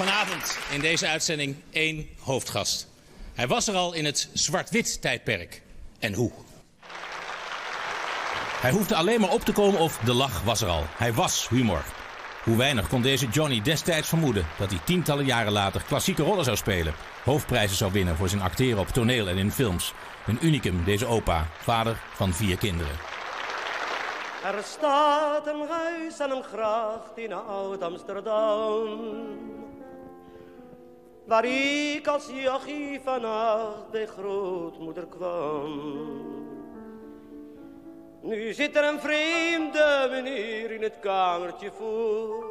Vanavond in deze uitzending 1 hoofdgast. Hij was er al in het zwart-wit tijdperk. En hoe? Hij hoefde alleen maar op te komen of de lach was er al. Hij was humor. Hoe weinig kon deze Johnny destijds vermoeden dat hij tientallen jaren later klassieke rollen zou spelen. Hoofdprijzen zou winnen voor zijn acteren op toneel en in films. Een unicum, deze opa, vader van 4 kinderen. Er staat een huis en een gracht in Oud-Amsterdam, waar ik als jochie vannacht bij grootmoeder kwam. Nu zit er een vreemde meneer in het kamertje voor,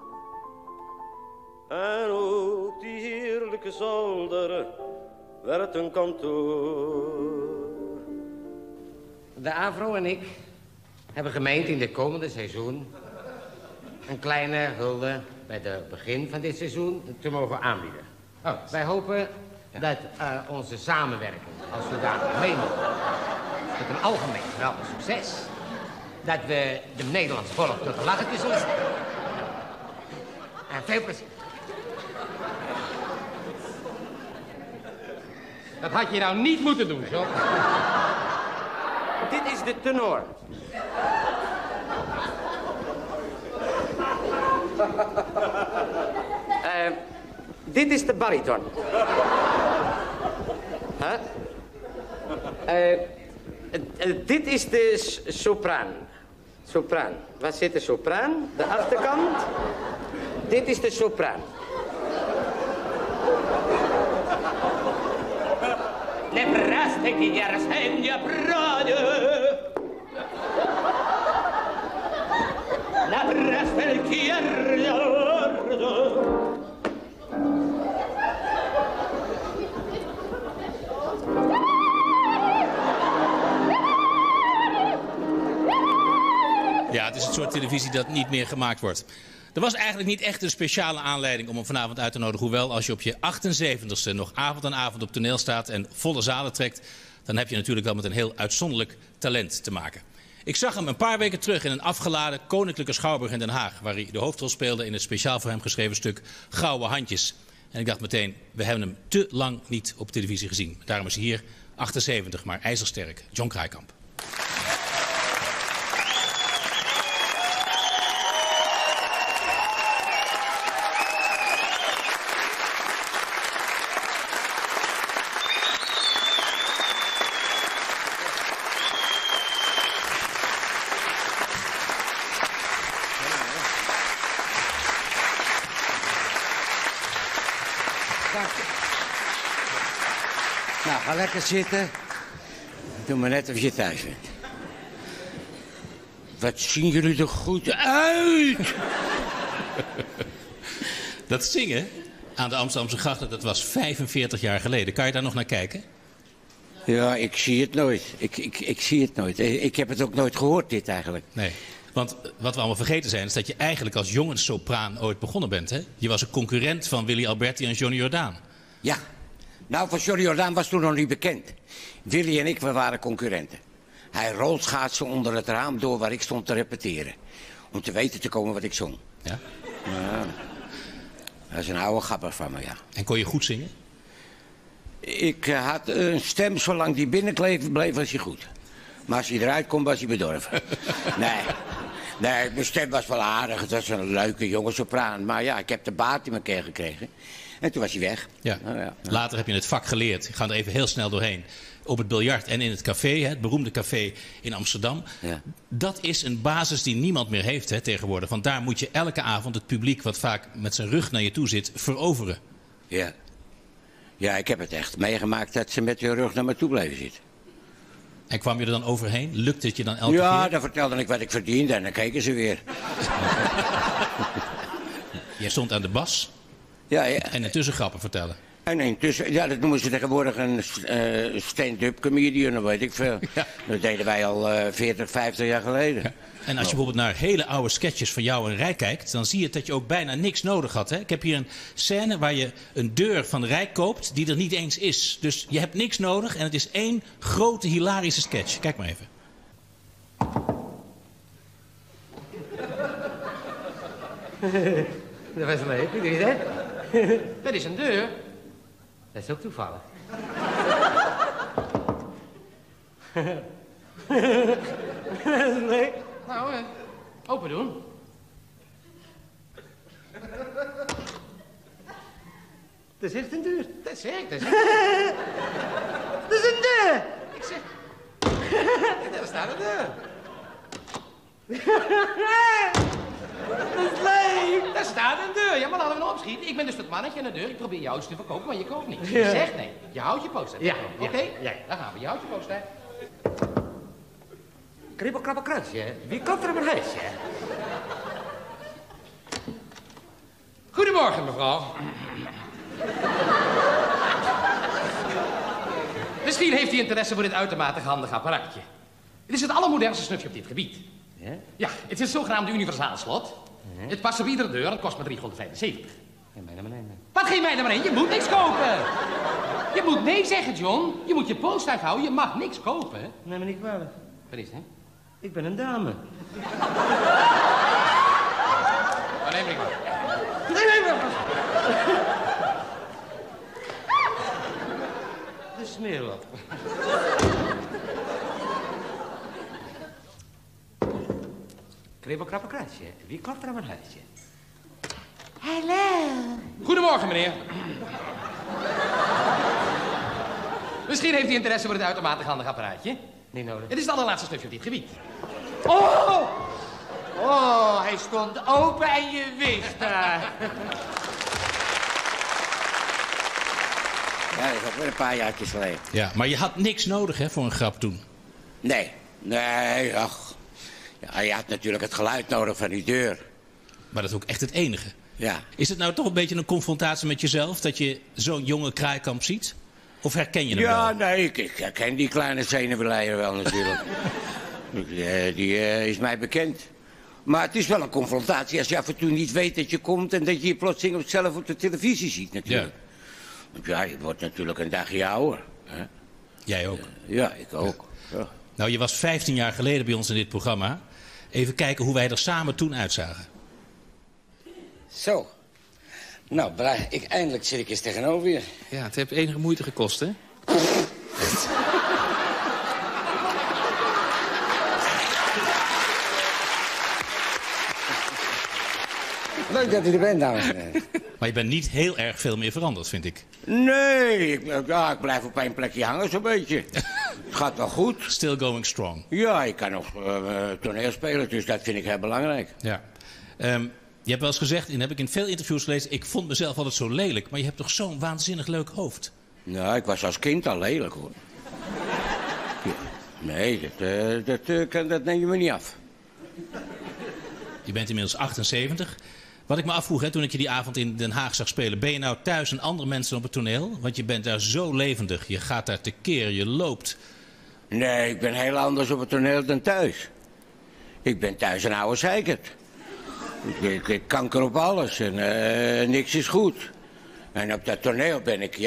en ook die heerlijke zolder werd een kantoor. De AVRO en ik hebben gemeend in dit komende seizoen een kleine hulde bij het begin van dit seizoen te mogen aanbieden. Wij hopen dat onze samenwerking als zodanig meedoet tot een algemeen geweldig succes. Dat we de Nederlandse volk tot de lachen zullen stellen. En veel plezier. Dat had je nou niet moeten doen, zo. Dit is de tenor. Dit is de bariton. Dit is de sopraan. Sopraan. Waar zit de sopraan? De achterkant. Dit is de sopraan. Le braste che gli arasegna brade. La braste che Ja, het is het soort televisie dat niet meer gemaakt wordt. Er was eigenlijk niet echt een speciale aanleiding om hem vanavond uit te nodigen. Hoewel, als je op je 78ste nog avond aan avond op toneel staat en volle zalen trekt, dan heb je natuurlijk wel met een heel uitzonderlijk talent te maken. Ik zag hem een paar weken terug in een afgeladen Koninklijke Schouwburg in Den Haag, waar hij de hoofdrol speelde in het speciaal voor hem geschreven stuk Gouden Handjes. En ik dacht meteen, we hebben hem te lang niet op televisie gezien. Daarom is hij hier 78, maar ijzersterk, John Kraaikamp. Nou, ga lekker zitten. Doe maar net of je thuis bent. Wat zien jullie er goed uit? Dat zingen aan de Amsterdamse grachten, dat was 45 jaar geleden. Kan je daar nog naar kijken? Ja, ik zie het nooit. Ik zie het nooit. Ik heb het ook nooit gehoord, dit eigenlijk. Nee, want wat we allemaal vergeten zijn, is dat je eigenlijk als jongenssopraan ooit begonnen bent, hè? Je was een concurrent van Willy Alberti en Johnny Jordaan. Ja. Nou, van Johnny Jordaan was toen nog niet bekend. Willy en ik, we waren concurrenten. Hij rolschaatste onder het raam door waar ik stond te repeteren. Om te weten te komen wat ik zong. Ja? Ja. Dat is een oude gabber van me, ja. En kon je goed zingen? Ik had een stem, zolang die binnenkleef bleef, was hij goed. Maar als hij eruit kon, was hij bedorven. Nee, mijn stem was wel aardig. Het was een leuke jonge sopraan. Maar ja, ik heb de baat in mijn keel gekregen. En toen was hij weg. Ja. Later heb je het vak geleerd. Ik ga er even heel snel doorheen. Op het biljart en in het café, het beroemde café in Amsterdam. Ja. Dat is een basis die niemand meer heeft tegenwoordig. Want daar moet je elke avond het publiek, wat vaak met zijn rug naar je toe zit, veroveren. Ja. Ja, ik heb het echt meegemaakt dat ze met hun rug naar me toe bleven zitten. En kwam je er dan overheen? Lukte het je dan elke keer? Ja, dan vertelde ik wat ik verdiende en dan keken ze weer. Jij stond aan de bas. Ja. En intussen grappen vertellen. En intussen, ja, dat noemen ze tegenwoordig een stand-up comedian, dat weet ik veel. Ja. Dat deden wij al 40, 50 jaar geleden. Ja. En als je bijvoorbeeld naar hele oude sketches van jou en Rijk kijkt, dan zie je dat je ook bijna niks nodig had. Hè? Ik heb hier een scène waar je een deur van Rijk koopt die er niet eens is. Dus je hebt niks nodig en het is één grote hilarische sketch. Kijk maar even. Dat was leuk, niet hè? Dat is een deur. Dat is ook toevallig. Nee. Nou, open doen. Dat is echt een deur. Dat zeg ik, dat is Dat is een deur. Ik zeg... Daar staat een deur. Dat is leuk. Daar staat een deur. Ja, maar laten we nou opschieten. Ik ben dus dat mannetje aan de deur. Ik probeer jou iets te verkopen, maar je koopt niet. Je zegt nee. Je houdt je poster. Ja, Oké? ja. Daar gaan we. Je houdt je poster. Kribbel, krabbel, kransje. Wie komt er op een huisje? Goedemorgen, mevrouw. Misschien heeft u interesse voor dit uitermate handig apparaatje. Het is het allermodernste snufje op dit gebied. Ja? Ja, het is het zogenaamde universaalslot. Het past op iedere deur en het kost maar 375. Geef mij naar beneden. Wat geef mij er maar in? Je moet niks kopen. Je moet nee zeggen, John. Je moet je post uithouden. Je mag niks kopen. Neem me niet kwalijk. Wat is het? Ik ben een dame. Oh, neem ik maar. Nee. De smeerlap. Kribbel, krabbel, kransje. Wie klopt er aan mijn huisje? Hallo. Goedemorgen, meneer. Misschien heeft u interesse voor het uitermate handig apparaatje. Niet nodig. Het is het allerlaatste snufje op dit gebied. Oh! Oh, hij stond open en je wist daar. Ja, dat is ook weer een paar jaartjes geleden. Ja, maar je had niks nodig hè, voor een grap toen. Nee, ach. Ja, je had natuurlijk het geluid nodig van die deur. Maar dat is ook echt het enige. Ja. Is het nou toch een beetje een confrontatie met jezelf... dat je zo'n jonge kraaikamp ziet? Of herken je hem wel? Ja, nee, ik herken die kleine zenuwleier wel natuurlijk. Die is mij bekend. Maar het is wel een confrontatie als je af en toe niet weet dat je komt... en dat je je plotseling zelf op de televisie ziet natuurlijk. Want ja, je wordt natuurlijk een dagje ouder. Hè? Jij ook. Ja, ik ook. Ja. Nou, je was 15 jaar geleden bij ons in dit programma. Even kijken hoe wij er samen toen uitzagen. Zo. Nou, eindelijk zit ik eens tegenover je. Ja, het heeft enige moeite gekost, hè? Leuk dat u er bent, dames en heren. Maar je bent niet heel erg veel meer veranderd, vind ik. Nee, ik blijf op één plekje hangen zo'n beetje. Het gaat wel goed. Still going strong. Ja, ik kan nog toneel spelen, dus dat vind ik heel belangrijk. Ja. Je hebt wel eens gezegd, en heb ik in veel interviews gelezen... ik vond mezelf altijd zo lelijk, maar je hebt toch zo'n waanzinnig leuk hoofd. Nou, ik was als kind al lelijk, hoor. Ja, nee, dat neem je me niet af. Je bent inmiddels 78. Wat ik me afvroeg, hè, toen ik je die avond in Den Haag zag spelen... ben je nou thuis en andere mensen op het toneel? Want je bent daar zo levendig. Je gaat daar tekeer, je loopt. Nee, ik ben heel anders op het toneel dan thuis. Ik ben thuis een oude zeikert. Ik kanker op alles en niks is goed. En op dat toneel ben ik,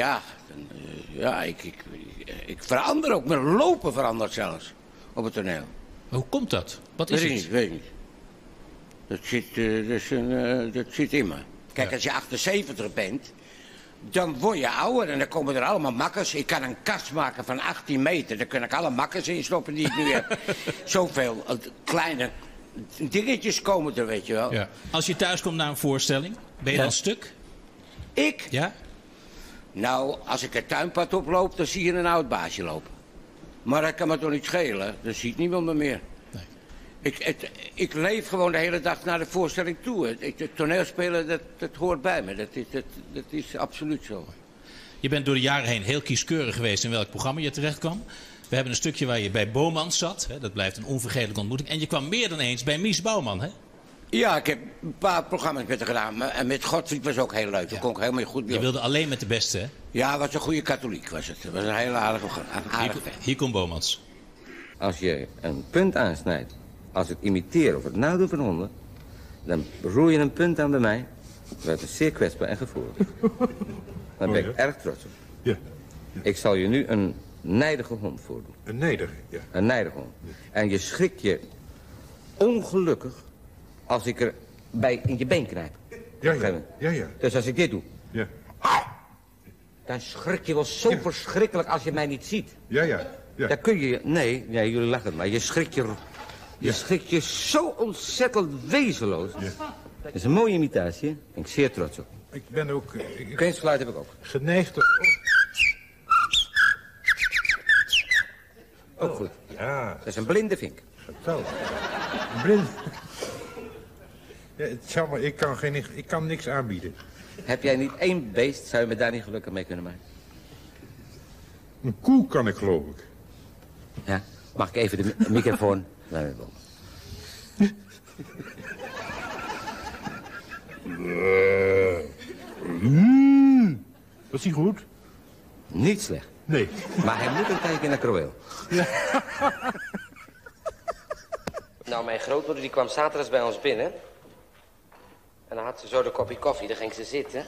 ik verander ook. Mijn lopen verandert zelfs op het toneel. Maar hoe komt dat? Wat is het? Weet ik niet. Dat zit in me. Kijk, Ja. als je 78 bent, dan word je ouder en dan komen er allemaal makkers. Ik kan een kast maken van 18 meter. Daar kan ik alle makkers in stoppen die ik nu heb. Zoveel kleine dingetjes komen er, weet je wel. Ja. Als je thuis komt na een voorstelling, ben je dan stuk? Ik? Ja? Nou, als ik het tuinpad oploop, dan zie je een oud baasje lopen. Maar dat kan me toch niet schelen? Dan ziet niemand me meer. Nee. Ik leef gewoon de hele dag naar de voorstelling toe. Het toneelspelen, dat hoort bij me. Dat is absoluut zo. Je bent door de jaren heen heel kieskeurig geweest in welk programma je terecht kwam. We hebben een stukje waar je bij Bomans zat. Hè? Dat blijft een onvergetelijke ontmoeting. En je kwam meer dan eens bij Mies Bouwman, hè? Ja, ik heb een paar programma's met haar gedaan. En met Godfried was ook heel leuk. Daar kon ik helemaal goed bij. Je wilde alleen met de beste, hè? Ja, was een goede katholiek was het. Het was een hele aardige Hier komt Bomans. Als je een punt aansnijdt, als het imiteren of het nadoen van honden, dan roer je een punt aan bij mij. Dat is zeer kwetsbaar en gevoelig. Daar ben ik erg trots op. Ja. Ik zal je nu een nijdige hond voordoen. Een nijdige, ja. Een nijdige hond. En je schrikt je ongelukkig als ik er bij in je been knijp. Ja. Dus als ik dit doe, Ja. Dan schrik je wel zo verschrikkelijk als je mij niet ziet. Ja. Dan kun je... Nee, jullie lachen, maar je schrikt je zo ontzettend wezenloos. Ja. Dat is een mooie imitatie, hè? Ben ik zeer trots op. Ik ben ook... Kunstgeluid heb ik ook. Geneigd... Ook goed. Ja. Dat is een blinde vink. Zo. Blind. Ja, ik kan niks aanbieden. Heb jij niet één beest, zou je me daar niet gelukkig mee kunnen maken? Een koe kan ik, geloof ik. Ja, mag ik even de microfoon naar me boven? Was die goed? Niet slecht. Nee. Maar hij moet een tijdje naar Kroeel. Ja. Nou, mijn grootmoeder die kwam zaterdags bij ons binnen. En dan had ze zo de kopje koffie, dan ging ze zitten.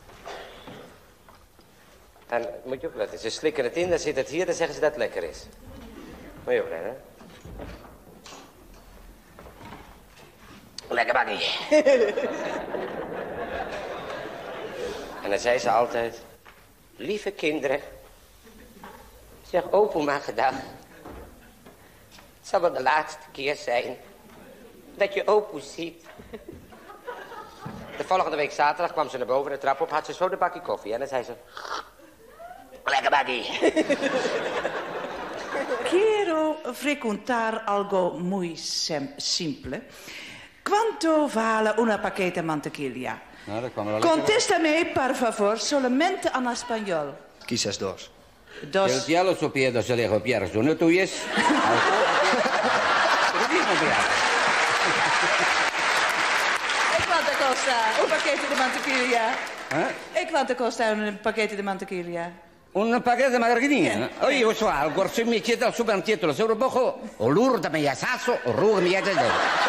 En moet je opletten, ze slikken het in, dan zit het hier, dan zeggen ze dat het lekker is. Moet je opletten, hè? Lekker bakkie. En dan zei ze altijd... Lieve kinderen... Zeg opa maar gedag. Het zal wel de laatste keer zijn... dat je opa ziet. De volgende week zaterdag kwam ze naar boven de trap op... had ze zo de bakje koffie en dan zei ze... Lekker bakkie. Quiero frequentar algo muy simple. Quanto vale una paquete mantequilla? Nou, dat kwam er al Contéstame, por favor, solamente en español. Quizás dos. Dos. El cielo supiera se dejo piernas, ¿no tuyes? E quanto costa un paquete di mantequilla? Eh? E quanto costa un paquete di mantequilla? Un paquete de margarina. Oye, yo soy algo, si me queda el superantieto, se lo bojo, o lurda me yasazo, o ruga me yasazo.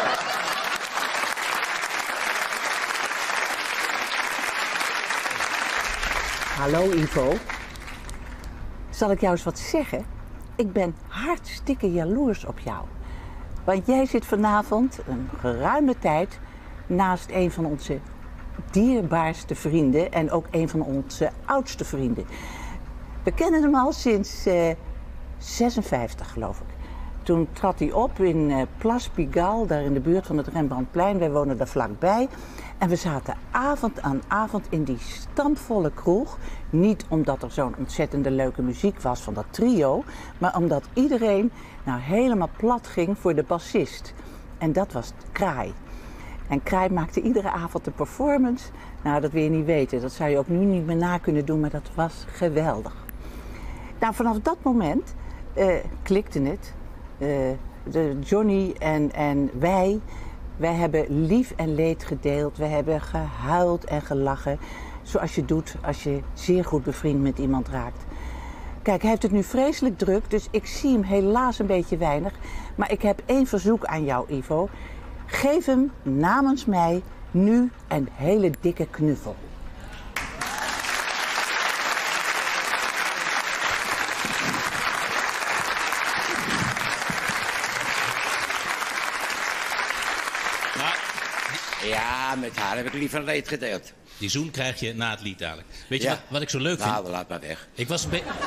Hallo Ivo. Zal ik jou eens wat zeggen? Ik ben hartstikke jaloers op jou. Want jij zit vanavond een geruime tijd naast een van onze dierbaarste vrienden en ook een van onze oudste vrienden. We kennen hem al sinds 56, geloof ik. Toen trad hij op in Place Pigalle, daar in de buurt van het Rembrandtplein. Wij wonen daar vlakbij. En we zaten avond aan avond in die stampvolle kroeg. Niet omdat er zo'n ontzettende leuke muziek was van dat trio, maar omdat iedereen nou helemaal plat ging voor de bassist. En dat was Kraai. En Kraai maakte iedere avond een performance. Nou, dat wil je niet weten. Dat zou je ook nu niet meer na kunnen doen, maar dat was geweldig. Nou, vanaf dat moment klikte het. Johnny en wij hebben lief en leed gedeeld. We hebben gehuild en gelachen. Zoals je doet als je zeer goed bevriend met iemand raakt. Kijk, hij heeft het nu vreselijk druk, dus ik zie hem helaas een beetje weinig. Maar ik heb één verzoek aan jou, Ivo. Geef hem namens mij nu een hele dikke knuffel. Ja, met haar heb ik liever leed gedeeld. Die zoen krijg je na het lied dadelijk. Weet je Ja. wat ik zo leuk vind? Nou, laat maar weg. Ik was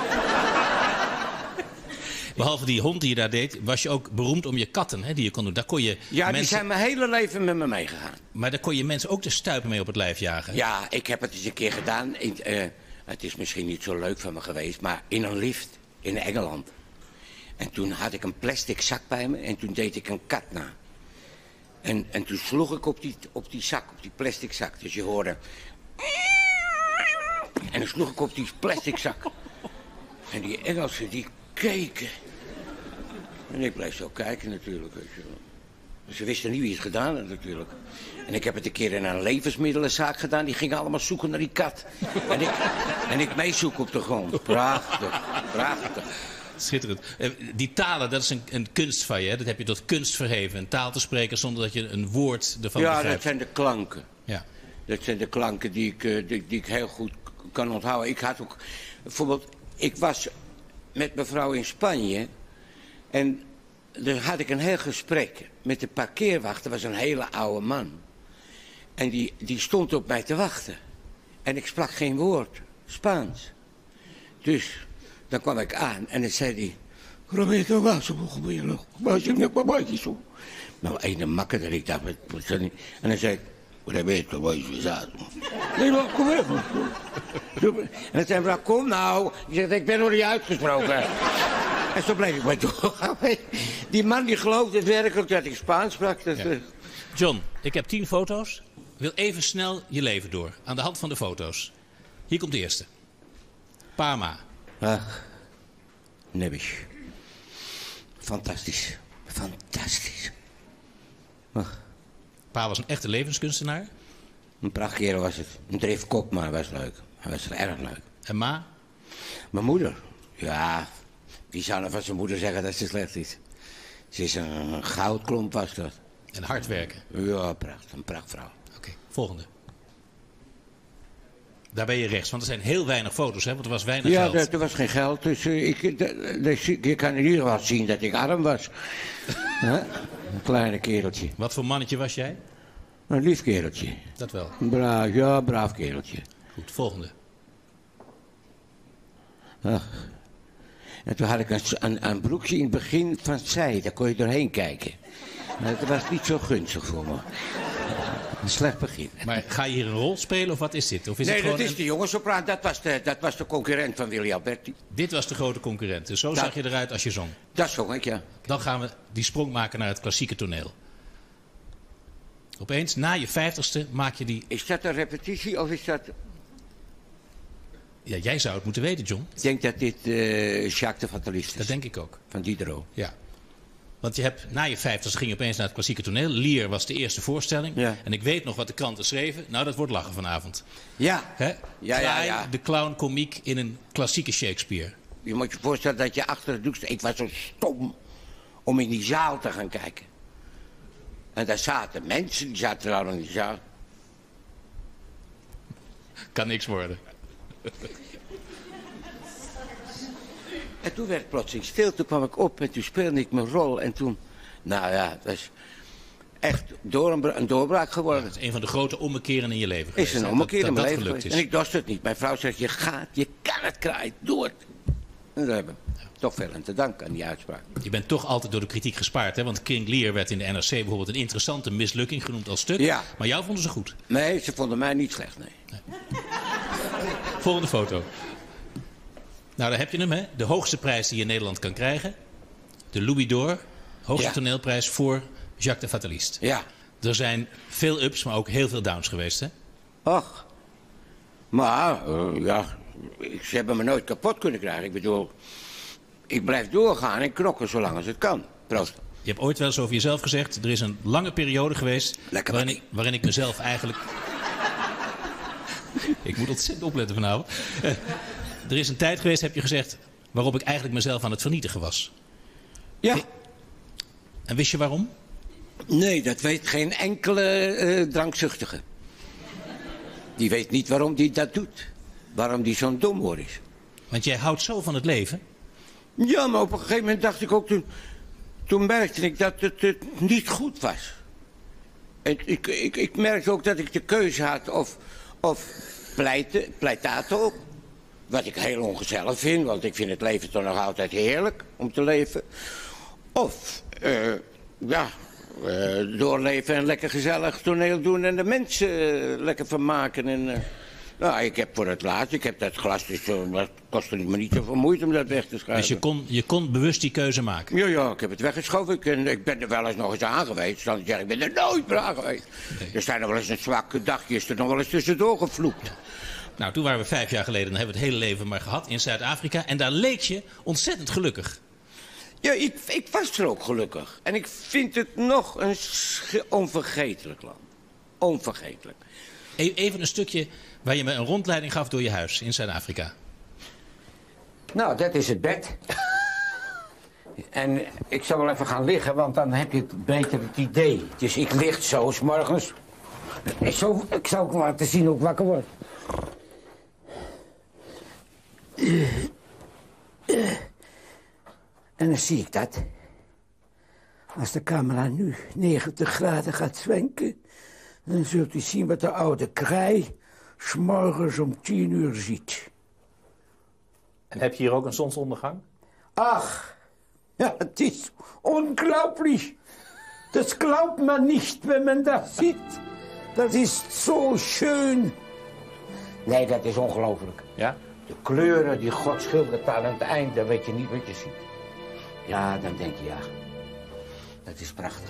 behalve die hond die je daar deed, was je ook beroemd om je katten, hè, die je kon doen. Daar kon je Ja, die zijn mijn hele leven met me meegegaan. Maar daar kon je mensen ook de stuipen mee op het lijf jagen. Ja, ik heb het eens een keer gedaan. Het is misschien niet zo leuk van me geweest, maar in een lift in Engeland. En toen had ik een plastic zak bij me en toen deed ik een kat na. En toen sloeg ik op die zak, op die plastic zak. Dus je hoorde... En dan sloeg ik op die plastic zak. En die Engelsen, die keken. En ik bleef zo kijken natuurlijk. Weet je wel. Ze wisten niet wie het gedaan had natuurlijk. En ik heb het een keer in een levensmiddelenzaak gedaan. Die gingen allemaal zoeken naar die kat. En ik meezoeken op de grond. Prachtig, prachtig. Schitterend. Die talen, dat is een kunst van je. Hè? Dat heb je tot kunst verheven. Een taal te spreken zonder dat je een woord ervan begrijpt. Ja, dat zijn de klanken. Ja. Dat zijn de klanken die ik heel goed kan onthouden. Ik had ook... Bijvoorbeeld, ik was met mevrouw in Spanje. En daar had ik een heel gesprek met de parkeerwacht. Dat was een hele oude man. En die stond op mij te wachten. En ik sprak geen woord Spaans. Dus dan kwam ik aan en dan zei hij... Nou, een makker dat ik dacht... En dan zei ik... En dan zei hij, kom nou. Ik zeg, ik ben nog niet uitgesproken. En zo bleef ik maar doorgaan. Die man die geloofde werkelijk dat ik Spaans sprak. Dat, Ja. John, ik heb 10 foto's. Ik wil even snel je leven door. Aan de hand van de foto's. Hier komt de eerste. Pama. Ach, nebbisch. Fantastisch. Fantastisch. Ach, Pa was een echte levenskunstenaar. een prachtkerel was het. Een driftkop, maar hij was leuk. Hij was erg leuk. En ma? Mijn moeder. Ja, wie zou nou van zijn moeder zeggen dat ze slecht is? Ze is een goudklomp, was dat. En hard werken. Ja, een prachtvrouw. Oké, volgende. Daar ben je rechts, want er zijn heel weinig foto's, hè? Want er was weinig Ja, geld. er was geen geld, dus ik kan in ieder geval zien dat ik arm was. Huh? Een kleine kereltje. Wat voor mannetje was jij? Een lief kereltje. Dat wel. Braaf kereltje. Goed, volgende. Ach. En toen had ik een broekje in het begin van zij, daar kon je doorheen kijken. Maar dat was niet zo gunstig voor me. Een slecht begin. Maar ga je hier een rol spelen of wat is dit? Of is Nee, het dat gewoon is de jongenssopraan. Dat was de concurrent van Willy Alberti. Dit was de grote concurrent. Dus zo zag je eruit als je zong. Dat zong ik, ja. Dan gaan we die sprong maken naar het klassieke toneel. Opeens, na je 50ste, maak je die... Is dat een repetitie of is dat... Ja, jij zou het moeten weten, John. Ik denk dat dit Jacques de Fatalist is. Dat denk ik ook. Van Diderot. Ja. Want je hebt, na je 50ste ging je opeens naar het klassieke toneel. Lear was de eerste voorstelling. Ja. En ik weet nog wat de kranten schreven. Nou, dat wordt lachen vanavond. Ja. Hè? Ja. Kraai, de clown komiek in een klassieke Shakespeare. Je moet je voorstellen dat je achter het doek staat. Ik was zo stom om in die zaal te gaan kijken. En daar zaten mensen, die zaten daar in die zaal. Kan niks worden. En toen werd het plotseling stil, toen kwam ik op en toen speelde ik mijn rol. En toen, nou ja, het was echt een doorbraak geworden. Het is een van de grote ommekeren in je leven geweest. Is een hè? ommekeer in mijn leven gelukt geweest. is. En ik dorst het niet. Mijn vrouw zegt, je kan het Kraai, doe het. En daar hebben we toch veel aan te danken aan die uitspraak. Je bent toch altijd door de kritiek gespaard, hè? Want King Lear werd in de NRC bijvoorbeeld een interessante mislukking genoemd als stuk. Ja. Maar jou vonden ze goed. Nee, ze vonden mij niet slecht, nee. Volgende foto. Nou, daar heb je hem, hè? De hoogste prijs die je in Nederland kan krijgen. De Louis d'Or, hoogste Ja. toneelprijs voor Jacques de Fatalist. Ja. Er zijn veel ups, maar ook heel veel downs geweest, hè? Ach. Maar, ja, ze hebben me nooit kapot kunnen krijgen. Ik bedoel, ik blijf doorgaan en knokken zolang als het kan. Proost. Je hebt ooit wel eens over jezelf gezegd... er is een lange periode geweest Lekker waarin ik mezelf eigenlijk... Ik moet ontzettend opletten vanavond. Er is een tijd geweest, heb je gezegd... waarop ik eigenlijk mezelf aan het vernietigen was. Ja. En wist je waarom? Nee, dat weet geen enkele drankzuchtige. Die weet niet waarom die dat doet. Waarom die zo'n domhoor is. Want jij houdt zo van het leven. Ja, maar op een gegeven moment dacht ik ook... Toen merkte ik dat het niet goed was. En ik merkte ook dat ik de keuze had of pleitato. Wat ik heel ongezellig vind, want ik vind het leven toch nog altijd heerlijk om te leven. Of, doorleven en lekker gezellig toneel doen en de mensen lekker vermaken. En, nou, ik heb voor het laatst, ik heb dat glas, dus dat kostte me niet zoveel moeite om dat weg te schuiven. Dus je kon bewust die keuze maken? Ja, ik heb het weggeschoven. Ik ben er wel eens nog eens aan geweest. Dan zeg ik ben er nooit meer aan geweest. Nee. Er zijn nog wel eens een zwakke dagjes er nog wel eens tussendoor gevloekt. Ja. Nou, toen waren we 5 jaar geleden, dan hebben we het hele leven maar gehad in Zuid-Afrika. En daar leek je ontzettend gelukkig. Ja, ik was er ook gelukkig. En ik vind het nog een onvergetelijk land. Onvergetelijk. Even een stukje waar je me een rondleiding gaf door je huis in Zuid-Afrika. Nou, dat is het bed. En ik zal wel even gaan liggen, want dan heb je beter het idee. Dus ik lig zo 's morgens. Ik zal ook laten zien hoe ik wakker word. En dan zie ik dat. Als de camera nu 90 graden gaat zwenken... dan zult u zien wat de oude Kraai 'smorgens om 10 uur ziet. En heb je hier ook een zonsondergang? Ach, ja, het is ongelooflijk. Dat glaubt man niet, wenn man dat ziet. Dat is zo schön. Nee, dat is ongelooflijk. Ja? De kleuren die God schildert aan het eind, dan weet je niet wat je ziet. Ja, dan denk je, ja, dat is prachtig.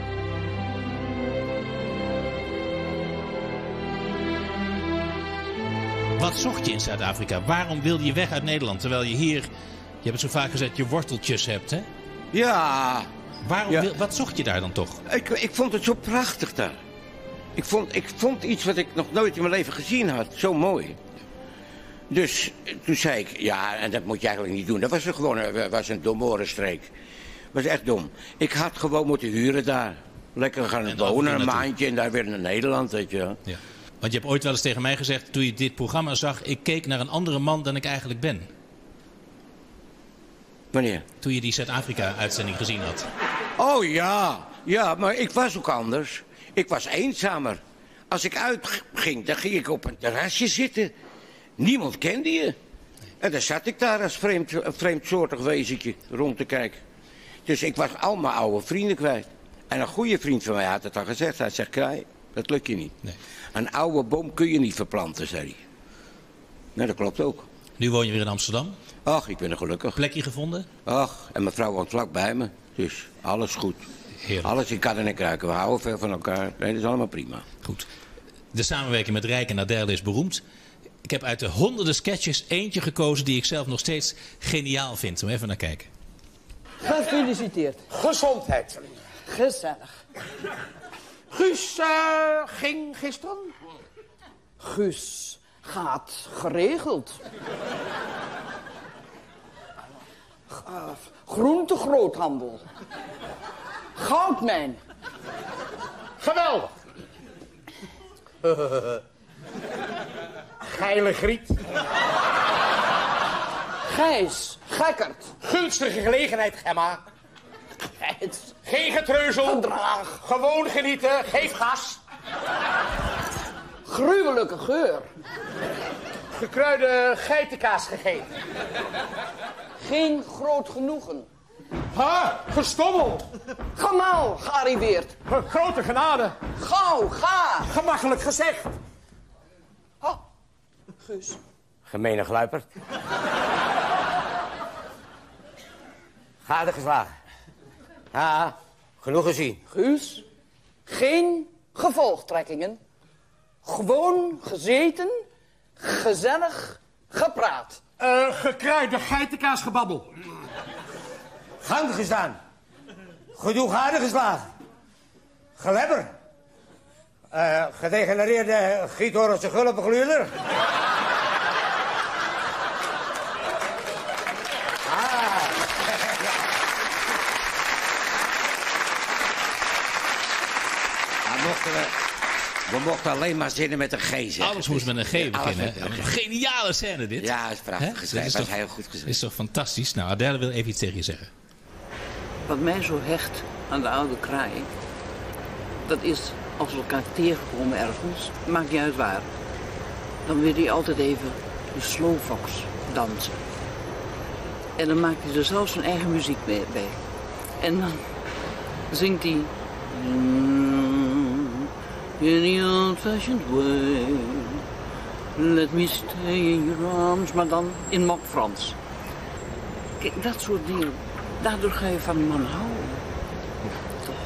Wat zocht je in Zuid-Afrika? Waarom wilde je weg uit Nederland? Terwijl je hier, je hebt het zo vaak gezegd, je worteltjes hebt, hè? Ja. Wat zocht je daar dan toch? Ik vond het zo prachtig daar. Ik vond iets wat ik nog nooit in mijn leven gezien had. Zo mooi. Dus toen zei ik, ja, en dat moet je eigenlijk niet doen. Dat was was een domorenstreek. Dat was echt dom. Ik had gewoon moeten huren daar. Lekker gaan wonen, een maandje en daar weer naar Nederland, weet je wel. Ja. Want je hebt ooit wel eens tegen mij gezegd, toen je dit programma zag, ik keek naar een andere man dan ik eigenlijk ben. Wanneer? Toen je die Zuid-Afrika-uitzending gezien had. Oh ja, ja, maar ik was ook anders. Ik was eenzamer. Als ik uitging, dan ging ik op een terrasje zitten. Niemand kende je. En dan zat ik daar als vreemdsoortig wezentje rond te kijken. Dus ik was al mijn oude vrienden kwijt. En een goede vriend van mij had het al gezegd. Hij zegt, Kraai, dat lukt je niet. Nee. Een oude boom kun je niet verplanten, zei hij. Nou, dat klopt ook. Nu woon je weer in Amsterdam? Ach, ik ben er gelukkig. Plekje gevonden? Ach, en mijn vrouw woont vlak bij me. Dus alles goed. Heerlijk. Alles in kan en kruiken. We houden veel van elkaar. Nee, dat is allemaal prima. Goed. De samenwerking met Rijk en Adele is beroemd. Ik heb uit de honderden sketches eentje gekozen die ik zelf nog steeds geniaal vind. Om even naar kijken. Gefeliciteerd. Gezondheid. Gezellig. Guus ging gisteren? Guus gaat geregeld. Groentegroothandel. Goudmijn. Geweldig. Geile Griet. Gijs. Gekkerd. Gunstige gelegenheid, Gemma. Geen getreuzel. Gedrag. Gewoon genieten. Geef gas. Gruwelijke geur. Gekruide geitenkaas gegeten. Geen groot genoegen. Ha, gestommel. Gemaal gearriveerd. Grote genade. Gauw, ga. Gemakkelijk gezegd. Ha, Guus. Gemene gluiperd. Gade geslagen. Ja, genoeg gezien. Guus, geen gevolgtrekkingen. Gewoon gezeten, gezellig gepraat. Gekruide geitenkaas gebabbel. Gang gestaan. Gedoe gade geslagen. Gelebber. Gedegenereerde Giethorelse gulpengluurder. We mochten alleen maar zinnen met een G zeggen. Alles moest met een G beginnen. Een geniale scène dit. Ja, is prachtig geschreven. Dat is heel goed geschreven. Is toch fantastisch? Nou, Adele wil even iets tegen je zeggen. Wat mij zo hecht aan de oude Kraai, dat is als we elkaar tegenkomen ergens, maakt niet uit waar. Dan wil hij altijd even de slowfox dansen. En dan maakt hij er zelfs zijn eigen muziek bij. En dan zingt hij... In the old-fashioned way, let me stay in your arms, maar dan in mok Frans. Kijk, dat soort dingen, daardoor ga je van een man houden. Toch?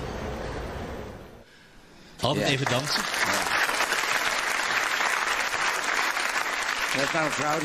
Altijd even dansen. Dat is nou een vrouw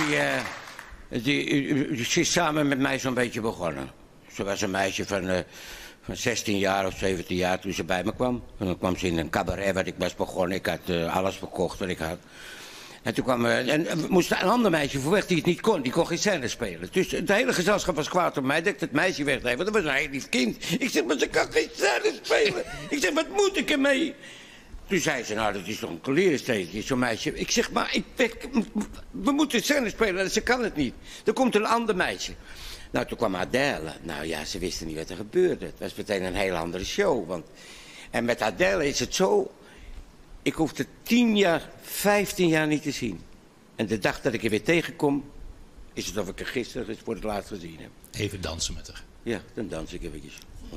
die is samen met mij zo'n beetje begonnen. Ze was een meisje van 16 jaar of 17 jaar toen ze bij me kwam. En dan kwam ze in een cabaret wat ik was begonnen. Ik had alles verkocht wat ik had. En toen kwam we moest een ander meisje voor weg die het niet kon. Die kon geen scène spelen. Dus het hele gezelschap was kwaad op mij dat ik het meisje wegdeed. Want dat was een heel lief kind. Ik zeg, maar ze kan geen scène spelen. Ik zeg, wat moet ik ermee? Toen zei ze, nou dat is toch een klerensteentje, zo'n meisje. Ik zeg, maar we moeten scène spelen en ze kan het niet. Dan komt een ander meisje. Nou, toen kwam Adele. Nou ja, ze wisten niet wat er gebeurde. Het was meteen een heel andere show. En met Adele is het zo... Ik hoefde 10 jaar, 15 jaar niet te zien. En de dag dat ik er weer tegenkom, is het of ik er gisteren eens voor het laatst gezien heb. Even dansen met haar. Ja, dan dans ik eventjes.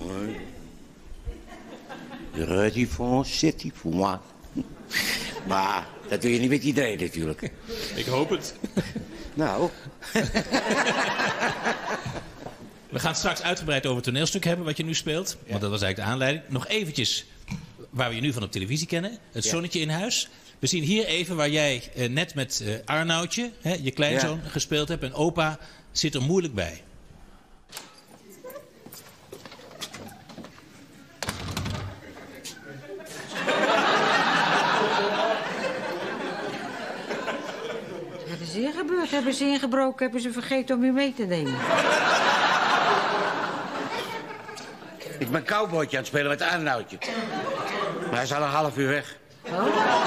Ready for city for moi. Maar dat doe je niet met iedereen natuurlijk. Ik hoop het. Nou. We gaan straks uitgebreid over het toneelstuk hebben wat je nu speelt. Want dat was eigenlijk de aanleiding. Nog eventjes waar we je nu van op televisie kennen. Het Zonnetje in huis. We zien hier even waar jij net met Arnoudje, je kleinzoon, gespeeld hebt. En opa zit er moeilijk bij. Wat is hier gebeurd? Hebben ze ingebroken? Hebben ze vergeten om u mee te nemen? Ik ben cowboytje aan het spelen met Arnoudje. Maar hij is al een half uur weg. Oh?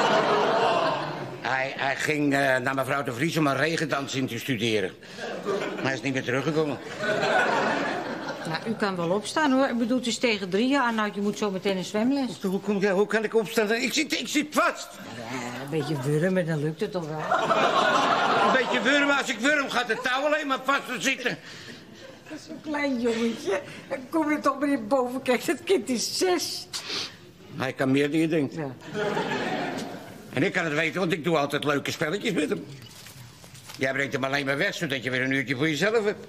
Hij ging naar mevrouw de Vries om een regendans in te studeren. Maar hij is niet meer teruggekomen. Nou, u kan wel opstaan, hoor. Ik bedoel, het is tegen 3 jaar. Nou, je moet zo meteen een zwemles. Hoe kan ik opstaan? Ik zit vast. Ja, een beetje wurmen, dan lukt het toch wel. Een beetje wurmen. Als ik wurm, gaat het touw alleen maar vast te zitten. Dat is zo'n klein jongetje. Dan kom je toch meneer boven. Kijk, dat kind is 6. Hij kan meer dan je denkt. Ja. En ik kan het weten, want ik doe altijd leuke spelletjes met hem. Jij brengt hem alleen maar weg, zodat je weer een uurtje voor jezelf hebt.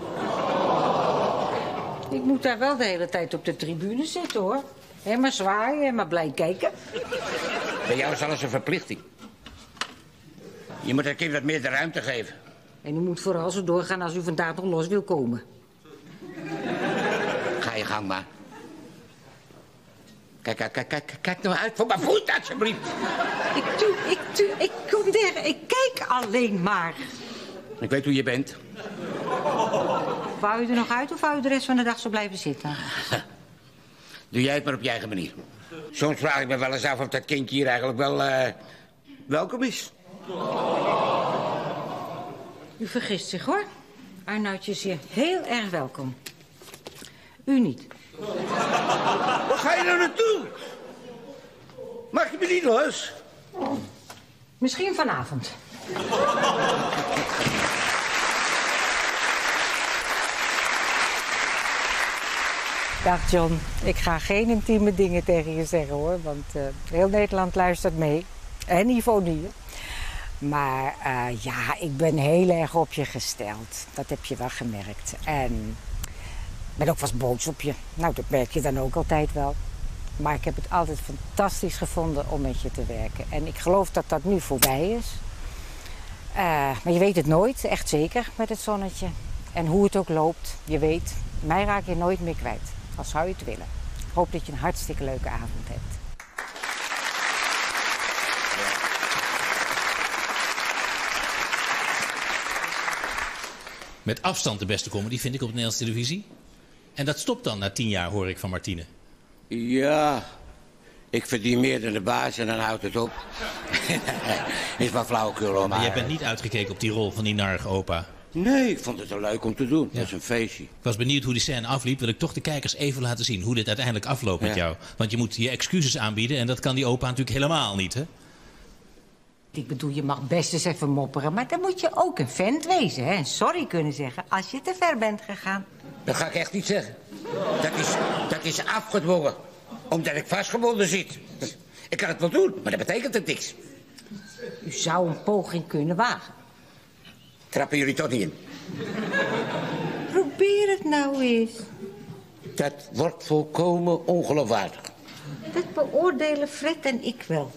Ik moet daar wel de hele tijd op de tribune zitten, hoor. En maar zwaaien en maar blij kijken. Bij jou is alles een verplichting. Je moet het kind wat meer de ruimte geven. En u moet vooral zo doorgaan als u vandaag nog los wil komen. Ga je gang maar. Kijk nou uit voor mijn voet, alsjeblieft. Ik kom daar, ik kijk alleen maar. Ik weet hoe je bent. Wou u er nog uit of wou u de rest van de dag zo blijven zitten? Doe jij het maar op je eigen manier. Soms vraag ik me wel eens af of dat kindje hier eigenlijk wel welkom is. U vergist zich, hoor. Arnoudje is hier heel erg welkom. U niet. Waar ga je nou naartoe? Mag je me niet los? Misschien vanavond. Dag John, ik ga geen intieme dingen tegen je zeggen, hoor. Want heel Nederland luistert mee. En Ivonie. Maar ja, ik ben heel erg op je gesteld. Dat heb je wel gemerkt. En ik ben ook vast boos op je. Nou, dat merk je dan ook altijd wel. Maar ik heb het altijd fantastisch gevonden om met je te werken. En ik geloof dat dat nu voorbij is. Maar je weet het nooit, echt zeker, met het Zonnetje. En hoe het ook loopt, je weet, mij raak je nooit meer kwijt. Al zou je het willen. Ik hoop dat je een hartstikke leuke avond hebt. Met afstand de beste comedy vind ik op de Nederlandse televisie. En dat stopt dan na 10 jaar, hoor ik van Martine. Ja, ik verdien meer dan de baas en dan houdt het op. Is maar flauwekul, hoor. Maar jij bent niet uitgekeken op die rol van die narige opa? Nee, ik vond het wel leuk om te doen. Ja. Dat is een feestje. Ik was benieuwd hoe die scène afliep. Wil ik toch de kijkers even laten zien hoe dit uiteindelijk afloopt met jou. Want je moet je excuses aanbieden en dat kan die opa natuurlijk helemaal niet, hè? Ik bedoel, je mag best eens even mopperen, maar dan moet je ook een vent wezen, hè? En sorry kunnen zeggen als je te ver bent gegaan. Dat ga ik echt niet zeggen. Dat is afgedwongen. Omdat ik vastgebonden zit. Ik kan het wel doen, maar dat betekent het niks. U zou een poging kunnen wagen. Trappen jullie toch niet in? Probeer het nou eens. Dat wordt volkomen ongeloofwaardig. Dat beoordelen Fred en ik wel.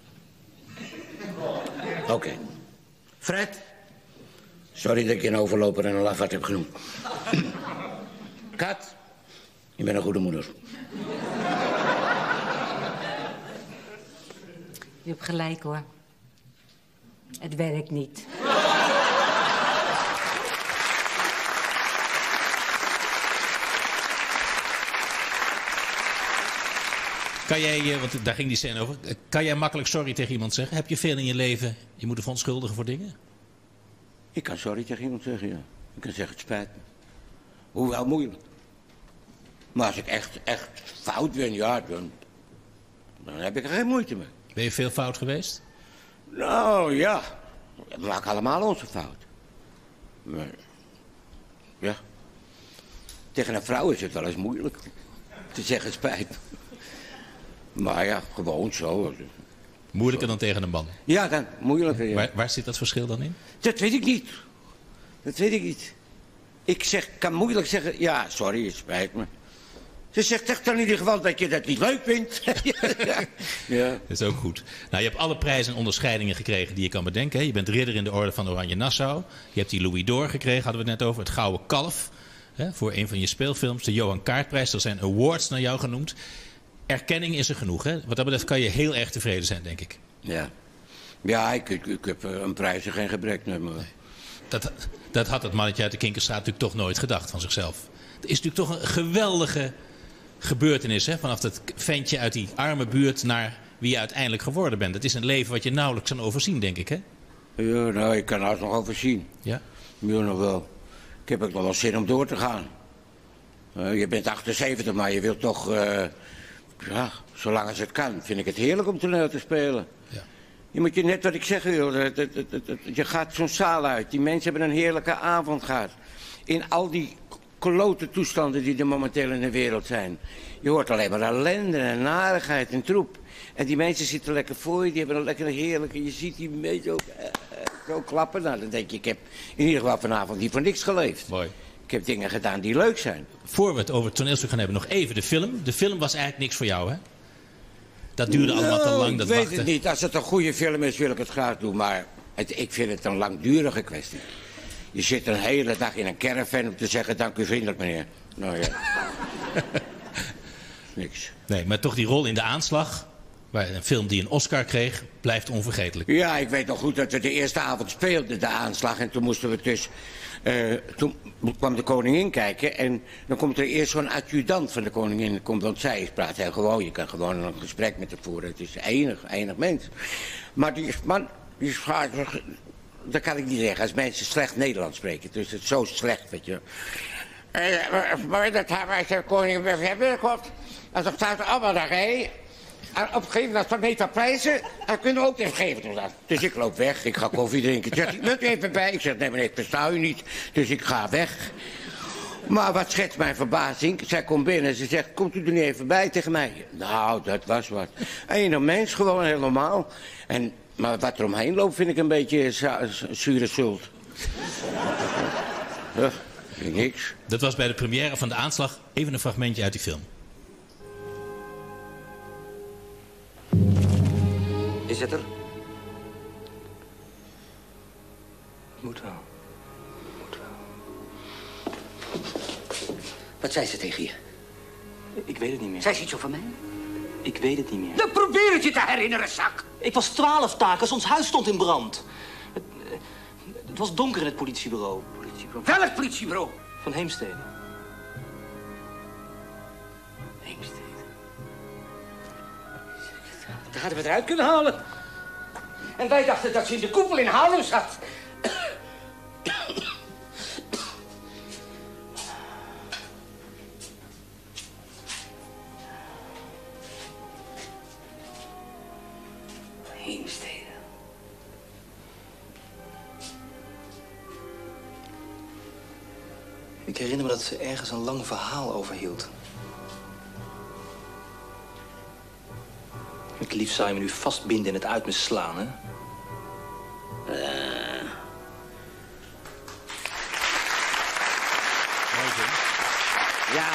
Oké. Fred? Sorry dat ik je een overloper en een lafaard heb genoemd. Kat? Je bent een goede moeder. Je hebt gelijk, hoor. Het werkt niet. Kan jij, want daar ging die scène over, kan jij makkelijk sorry tegen iemand zeggen? Heb je veel in je leven je moeten verontschuldigen voor dingen? Ik kan sorry tegen iemand zeggen, ja. Ik kan zeggen, het spijt me. Hoewel moeilijk. Maar als ik echt fout ben, ja, dan heb ik er geen moeite mee. Ben je veel fout geweest? Nou ja, we maken allemaal onze fout. Maar, ja. Tegen een vrouw is het wel eens moeilijk te zeggen spijt. Maar ja, gewoon zo. Moeilijker dan tegen een man? Ja, dan moeilijker. Ja. Waar zit dat verschil dan in? Dat weet ik niet. Dat weet ik niet. Ik kan moeilijk zeggen, ja, sorry, het spijt me. Ze zegt echt dan in ieder geval dat je dat niet leuk vindt. Ja. Dat is ook goed. Nou, je hebt alle prijzen en onderscheidingen gekregen die je kan bedenken. Hè? Je bent ridder in de orde van Oranje Nassau. Je hebt die Louis d'Or gekregen, hadden we het net over. Het Gouden Kalf. Hè? Voor een van je speelfilms. De Johan Kaartprijs. Er zijn awards naar jou genoemd. Erkenning is er genoeg. Hè? Wat dat betreft kan je heel erg tevreden zijn, denk ik. Ja. Ja, ik heb een prijs en geen gebrek. Nee. Dat had het mannetje uit de Kinkerstraat natuurlijk toch nooit gedacht van zichzelf. Het is natuurlijk toch een geweldige gebeurtenis, hè? Vanaf dat ventje uit die arme buurt naar wie je uiteindelijk geworden bent. Het is een leven wat je nauwelijks kan overzien, denk ik, hè? Ja, nou, ik kan het nog overzien. Ja? Ja, nog wel. Ik heb ook nog wel zin om door te gaan. Je bent 78, maar je wilt toch... ja, zolang als het kan, vind ik het heerlijk om toneel te spelen. Ja. Je moet je net wat ik zeg, joh. Je gaat zo'n zaal uit. Die mensen hebben een heerlijke avond gehad. In al die klote toestanden die er momenteel in de wereld zijn. Je hoort alleen maar ellende en narigheid en troep. En die mensen zitten lekker voor je, die hebben een lekker heerlijke... Je ziet die mensen ook zo klappen. Nou, dan denk je, ik heb in ieder geval vanavond niet voor niks geleefd. Mooi. Ik heb dingen gedaan die leuk zijn. Voor we het over het toneelstuk gaan hebben, nog even de film. De film was eigenlijk niks voor jou, hè? Dat duurde allemaal te lang, dat ik weet wachten. het niet. Als het een goede film is, wil ik het graag doen. Maar ik vind het een langdurige kwestie. Je zit een hele dag in een caravan om te zeggen, dank u vriendelijk, meneer. Nou ja. Niks. Nee, maar toch die rol in De Aanslag, een film die een Oscar kreeg, blijft onvergetelijk. Ja, ik weet nog goed dat we de eerste avond speelden, De Aanslag. En toen moesten we dus... toen kwam de koningin kijken en dan komt er eerst zo'n adjudant van de koningin. Want zij praat heel gewoon, je kan gewoon een gesprek met haar voeren. Het is enig mens. Maar die man, die gaat... Dat kan ik niet zeggen, als mensen slecht Nederlands spreken. Dus het is zo slecht, weet je. Maar dat hebben de koningin hebben gekocht. En dan staat er allemaal daar, hé. En op een gegeven moment, als meter prijzen, dan kunnen we ook even geven. Dus ik loop weg, ik ga koffie drinken. Zegt hij, wilt u even bij? Ik zeg, nee meneer, ik versta u niet. Dus ik ga weg. Maar wat schetst mijn verbazing? Zij komt binnen en ze zegt, komt u er niet even bij tegen mij? Nou, dat was wat. Een mens, gewoon heel normaal. Maar wat er omheen loopt, vind ik een beetje zure zult. Niks. Dat was bij de première van De Aanslag. Even een fragmentje uit die film. Is het er? Moet wel. Wat zei ze tegen je? Ik weet het niet meer. Zei ze iets over mij? Ik weet het niet meer. Dan probeer het je te herinneren, zak! Ik was 12 takers, ons huis stond in brand. Het was donker in het politiebureau. Welk politiebureau? Van Heemstede. Heemstede. Dat hadden we eruit kunnen halen. En wij dachten dat ze in de koepel in Haarlem zat. Heemstede. Ik herinner me dat ze ergens een lang verhaal over hield. Het liefst zou je me nu vastbinden en het uit me slaan, hè? Ja,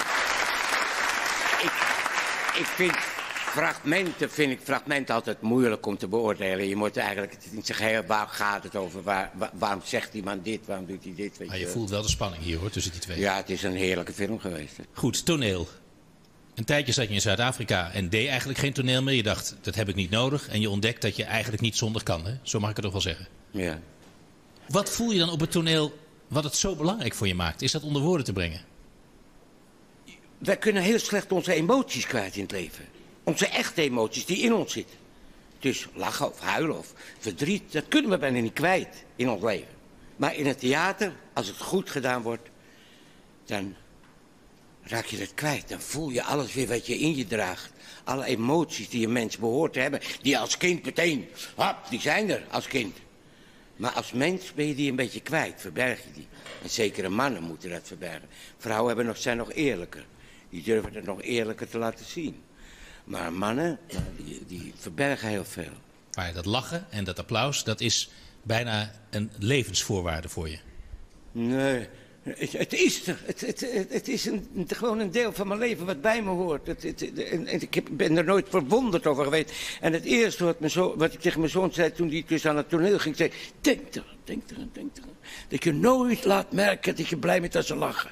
ik vind fragmenten altijd moeilijk om te beoordelen. Je moet eigenlijk het in zijn geheel, waar gaat het over? Waarom zegt iemand dit? Waarom doet hij dit? Weet Maar je voelt wel de spanning hier, hoor, tussen die twee. Ja, het is een heerlijke film geweest. Hè. Goed, toneel. Een tijdje zat je in Zuid-Afrika en deed eigenlijk geen toneel meer. Je dacht, dat heb ik niet nodig. En je ontdekt dat je eigenlijk niet zonder kan. Hè? Zo mag ik het toch wel zeggen. Ja. Wat voel je dan op het toneel wat het zo belangrijk voor je maakt? Is dat onder woorden te brengen? Wij kunnen heel slecht onze emoties kwijt in het leven. Onze echte emoties die in ons zitten. Dus lachen of huilen of verdriet, dat kunnen we bijna niet kwijt in ons leven. Maar in het theater, als het goed gedaan wordt, dan raak je dat kwijt. Dan voel je alles weer wat je in je draagt. Alle emoties die een mens behoort te hebben. Die als kind meteen, die zijn er als kind. Maar als mens ben je die een beetje kwijt, verberg je die. En zekere mannen moeten dat verbergen. Vrouwen zijn nog eerlijker. Die durven het nog eerlijker te laten zien. Maar mannen, die verbergen heel veel. Maar dat lachen en dat applaus, dat is bijna een levensvoorwaarde voor je. Nee, het is er. Het is gewoon een deel van mijn leven wat bij me hoort. Ik ben er nooit verwonderd over geweest. En het eerste wat ik tegen mijn zoon zei toen hij dus aan het toneel ging, zei: denk eraan. Dat je nooit laat merken dat je blij bent als ze lachen.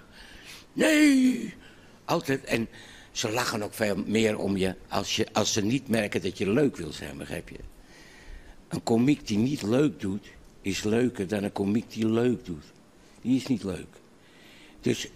Nee, altijd. En ze lachen ook veel meer om je als ze niet merken dat je leuk wil zijn, begrijp je? Een komiek die niet leuk doet, is leuker dan een komiek die leuk doet. Die is niet leuk. Dus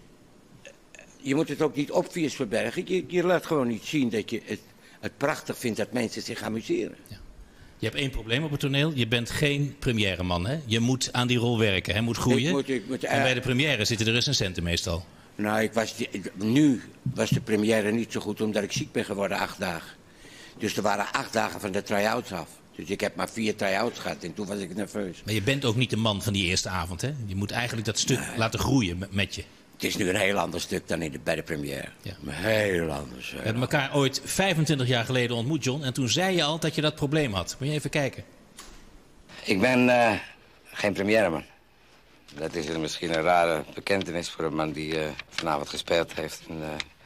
je moet het ook niet obvious verbergen. Je laat gewoon niet zien dat je het prachtig vindt dat mensen zich amuseren. Ja. Je hebt één probleem op het toneel. Je bent geen premièreman, hè? Je moet aan die rol werken. Hij moet groeien. En bij de première zitten de recensenten meestal. Nou, nu was de première niet zo goed omdat ik ziek ben geworden 8 dagen. Dus er waren 8 dagen van de try-outs af. Dus ik heb maar 4 try-outs gehad en toen was ik nerveus. Maar je bent ook niet de man van die eerste avond, hè? Je moet eigenlijk dat stuk laten groeien met je. Het is nu een heel ander stuk dan bij de première. Ja. Heel anders. We hebben elkaar ooit 25 jaar geleden ontmoet, John. En toen zei je al dat je dat probleem had. Moet je even kijken. Ik ben geen premièreman. Dat is misschien een rare bekentenis voor een man die vanavond gespeeld heeft. En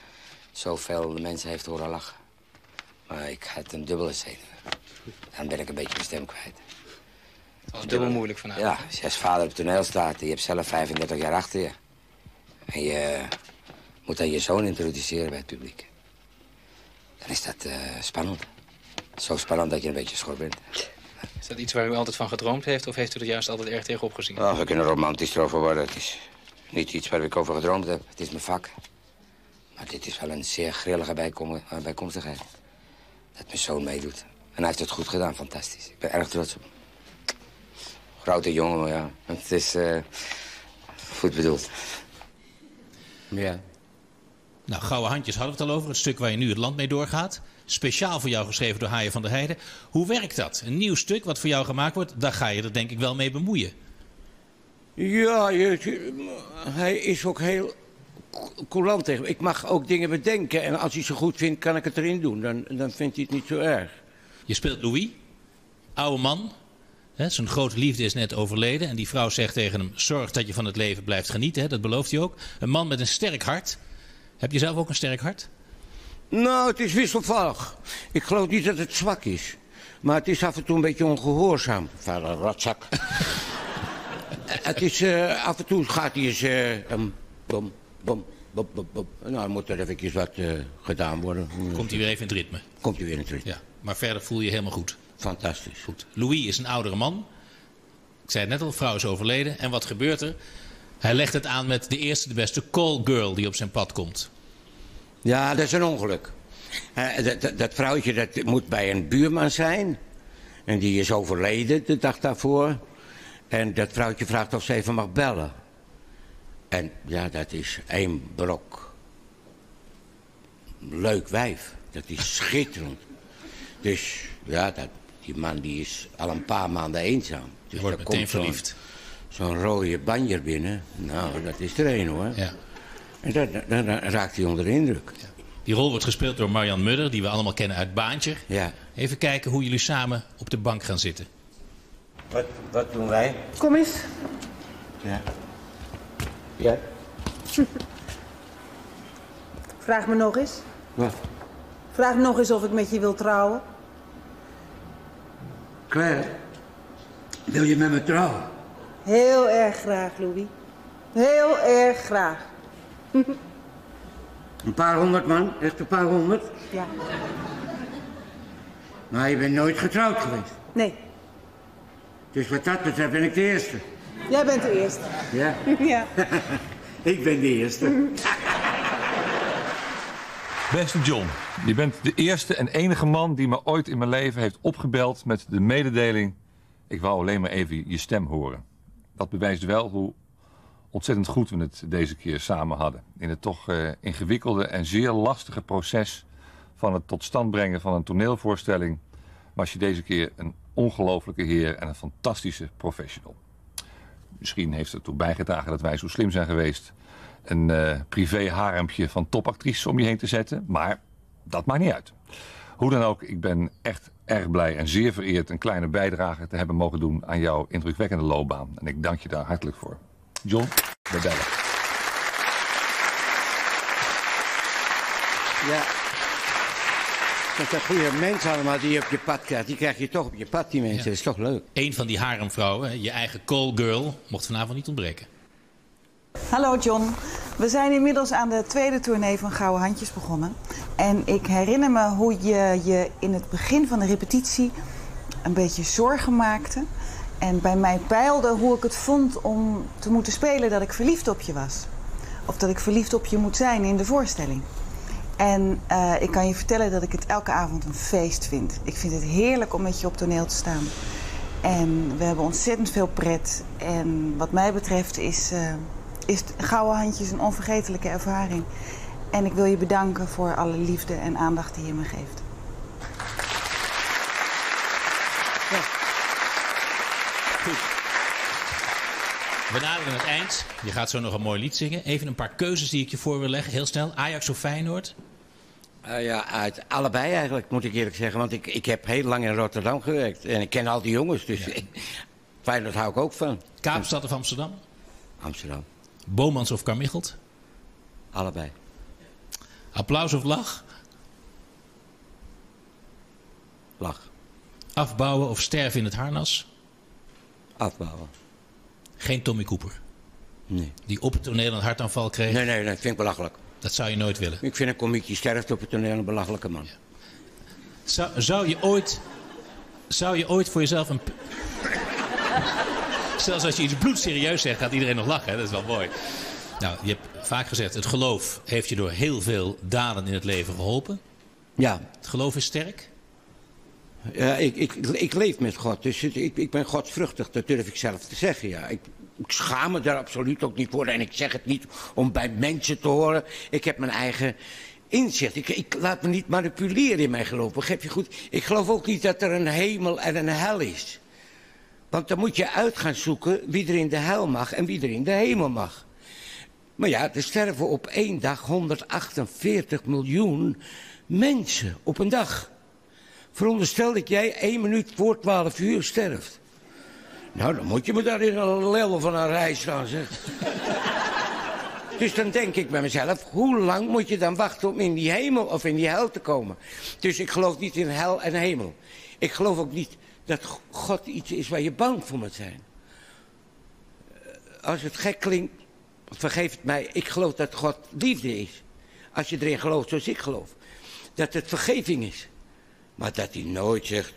zoveel mensen heeft horen lachen. Maar ik had een dubbele zenuw. Dan ben ik een beetje mijn stem kwijt. Dat was dubbel moeilijk vanavond. Ja, als je als vader op het toneel staat en je hebt zelf 35 jaar achter je. En je moet dan je zoon introduceren bij het publiek. Dan is dat spannend. Zo spannend dat je een beetje schor bent. Is dat iets waar u altijd van gedroomd heeft of heeft u er juist altijd erg tegenop gezien? Oh, we kunnen romantisch erover worden. Het is niet iets waar ik over gedroomd heb. Het is mijn vak. Maar dit is wel een zeer grillige bijkomstigheid. Dat mijn zoon meedoet. En hij heeft het goed gedaan, fantastisch. Ik ben erg trots op hem. Grote jongen, maar ja, het is goed bedoeld. Ja. Nou, Gouden Handjes hadden we het al over. Het stuk waar je nu het land mee doorgaat. Speciaal voor jou geschreven door Haaien van der Heijden. Hoe werkt dat? Een nieuw stuk wat voor jou gemaakt wordt, daar ga je er denk ik wel mee bemoeien. Ja, hij is ook heel coulant tegen me. Ik mag ook dingen bedenken en als hij ze goed vindt, kan ik het erin doen. Dan vindt hij het niet zo erg. Je speelt Louis, oude man. Zijn grote liefde is net overleden. En die vrouw zegt tegen hem, zorg dat je van het leven blijft genieten. Hè? Dat belooft hij ook. Een man met een sterk hart. Heb je zelf ook een sterk hart? Nou, het is wisselvallig. Ik geloof niet dat het zwak is. Maar het is af en toe een beetje ongehoorzaam. Vader rotzak. Het is, af en toe gaat hij eens... bom, bom, bom, bom, bom. Nou, moet er eventjes wat gedaan worden. Komt hij weer even in het ritme? Komt hij weer in het ritme. Ja, maar verder voel je je helemaal goed. Fantastisch. Goed. Louis is een oudere man. Ik zei het net al, vrouw is overleden. En wat gebeurt er? Hij legt het aan met de eerste, de beste call girl die op zijn pad komt. Ja, dat is een ongeluk. Dat vrouwtje dat moet bij een buurman zijn. En die is overleden de dag daarvoor. En dat vrouwtje vraagt of ze even mag bellen. En ja, dat is 1 brok. Leuk wijf. Dat is schitterend. Dus ja, die man die is al een paar maanden eenzaam. Dus wordt meteen verliefd. Zo'n rode banjer binnen. Nou, dat is er 1 hoor. Ja. En dan raakt hij onder de indruk. Ja. Die rol wordt gespeeld door Marian Mudder, die we allemaal kennen uit Baantje. Ja. Even kijken hoe jullie samen op de bank gaan zitten. Wat doen wij? Kom eens. Ja. Ja. Vraag me nog eens. Wat? Vraag nog eens of ik met je wil trouwen. Claire, wil je met me trouwen? Heel erg graag, Louis. Heel erg graag. Een paar honderd man? Echt een paar honderd? Ja. Maar je bent nooit getrouwd geweest? Nee. Dus wat dat betreft ben ik de eerste. Jij bent de eerste. Ja? Ja. Ik ben de eerste. Beste John, je bent de eerste en enige man die me ooit in mijn leven heeft opgebeld met de mededeling: ik wou alleen maar even je stem horen. Dat bewijst wel hoe ontzettend goed we het deze keer samen hadden. In het toch ingewikkelde en zeer lastige proces van het tot stand brengen van een toneelvoorstelling was je deze keer een ongelofelijke heer en een fantastische professional. Misschien heeft het ertoe bijgedragen dat wij zo slim zijn geweest een privé harempje van topactrices om je heen te zetten, maar dat maakt niet uit. Hoe dan ook, ik ben echt erg blij en zeer vereerd een kleine bijdrage te hebben mogen doen aan jouw indrukwekkende loopbaan. En ik dank je daar hartelijk voor. John, we bellen. Ja. Dat zijn goede mensen allemaal die je op je pad krijgt. Die krijg je toch op je pad, die mensen. Dat is toch leuk. Eén van die haremvrouwen, je eigen call girl, mocht vanavond niet ontbreken. Hallo John. We zijn inmiddels aan de tweede tournee van Gouden Handjes begonnen. En ik herinner me hoe je je in het begin van de repetitie een beetje zorgen maakte. En bij mij peilde hoe ik het vond om te moeten spelen dat ik verliefd op je was. Of dat ik verliefd op je moet zijn in de voorstelling. En ik kan je vertellen dat ik het elke avond een feest vind. Ik vind het heerlijk om met je op toneel te staan. En we hebben ontzettend veel pret. En wat mij betreft is Gouden Handjes een onvergetelijke ervaring. En ik wil je bedanken voor alle liefde en aandacht die je me geeft. Ja. Goed. We naderen het eind. Je gaat zo nog een mooi lied zingen. Even een paar keuzes die ik je voor wil leggen. Heel snel. Ajax of Feyenoord? Ja, uit allebei eigenlijk, moet ik eerlijk zeggen. Want ik heb heel lang in Rotterdam gewerkt. En ik ken al die jongens, dus ja. Feyenoord hou ik ook van. Kaapstad of Amsterdam? Amsterdam. Bomans of Carmichelt? Allebei. Applaus of lach? Lach. Afbouwen of sterven in het harnas? Afbouwen. Geen Tommy Cooper? Nee. Die op het toneel een hartaanval kreeg? Nee, dat vind ik belachelijk. Dat zou je nooit willen? Ik vind een komiek die sterft op het toneel een belachelijke man. Ja. Zou je ooit voor jezelf een... Zelfs als je iets bloedserieus zegt, gaat iedereen nog lachen. Hè? Dat is wel mooi. Nou, je hebt vaak gezegd, het geloof heeft je door heel veel daden in het leven geholpen. Ja. Het geloof is sterk? Ja, ik leef met God, dus ik ben godsvruchtig, dat durf ik zelf te zeggen, ja. Ik schaam me daar absoluut ook niet voor en ik zeg het niet om bij mensen te horen. Ik heb mijn eigen inzicht. Ik laat me niet manipuleren in mijn geloof, begrijp je goed? Ik geloof ook niet dat er een hemel en een hel is. Want dan moet je uit gaan zoeken wie er in de hel mag en wie er in de hemel mag. Maar ja, er sterven op één dag 148 miljoen mensen op een dag. Veronderstel dat jij 1 minuut voor 12 uur sterft. Nou, dan moet je me daar in een lel van een rij staan, zeg. Dus dan denk ik bij mezelf, hoe lang moet je dan wachten om in die hemel of in die hel te komen? Dus ik geloof niet in hel en hemel. Ik geloof ook niet dat God iets is waar je bang voor moet zijn. Als het gek klinkt, vergeef het mij, ik geloof dat God liefde is. Als je erin gelooft zoals ik geloof. Dat het vergeving is. Maar dat hij nooit zegt,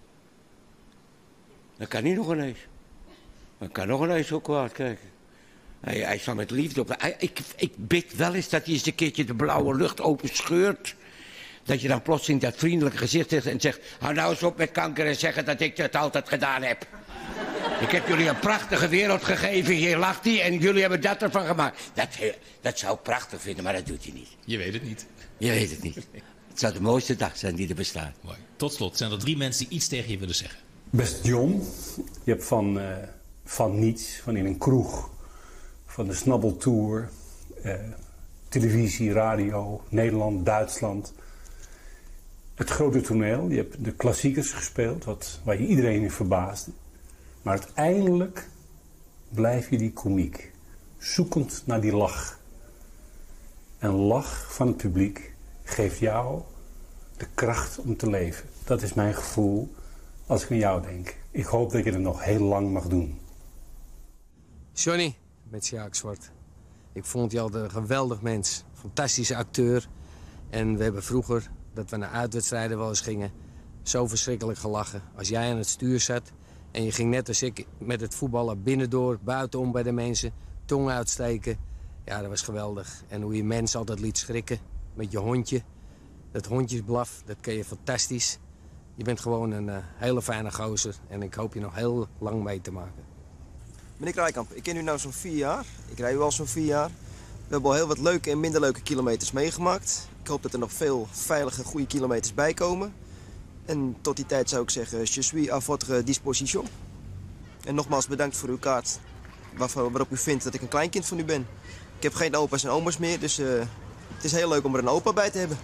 dan kan hij nog ineens. Dan kan nog ineens zo kwaad kijken. Hij zal met liefde op. Ik bid wel eens dat hij eens een keertje de blauwe lucht open scheurt. Dat je dan plotseling dat vriendelijke gezicht zegt en zegt, hou nou eens op met kanker en zeggen dat ik het altijd gedaan heb. Ik heb jullie een prachtige wereld gegeven, hier lacht hij en jullie hebben dat ervan gemaakt. Dat zou ik prachtig vinden, maar dat doet hij niet. Je weet het niet. Je weet het niet. Het zou de mooiste dag zijn die er bestaat. Mooi. Tot slot, zijn er 3 mensen die iets tegen je willen zeggen? Beste John, je hebt van niets, van in een kroeg, van de Snabbeltour, televisie, radio, Nederland, Duitsland. Het grote toneel, je hebt de klassiekers gespeeld, waar je iedereen in verbaasde. Maar uiteindelijk blijf je die komiek, zoekend naar die lach. En lach van het publiek geeft jou de kracht om te leven. Dat is mijn gevoel als ik aan jou denk. Ik hoop dat je het nog heel lang mag doen. Johnny, met Sjaak Zwart. Ik vond je altijd een geweldig mens. Fantastische acteur. En we hebben vroeger, dat we naar uitwedstrijden wel eens gingen, zo verschrikkelijk gelachen. Als jij aan het stuur zat en je ging net als ik met het voetballen binnendoor, buitenom bij de mensen, tong uitsteken. Ja, dat was geweldig. En hoe je mensen altijd liet schrikken met je hondje. Dat hondjesblaf, dat ken je fantastisch. Je bent gewoon een hele fijne gozer en ik hoop je nog heel lang mee te maken. Meneer Kraaikamp, ik ken u nou zo'n 4 jaar. Ik rij u al zo'n 4 jaar. We hebben al heel wat leuke en minder leuke kilometers meegemaakt. Ik hoop dat er nog veel veilige, goede kilometers bij komen. En tot die tijd zou ik zeggen, je suis à votre disposition. En nogmaals bedankt voor uw kaart, waarop u vindt dat ik een kleinkind van u ben. Ik heb geen opa's en oma's meer, dus het is heel leuk om er een opa bij te hebben.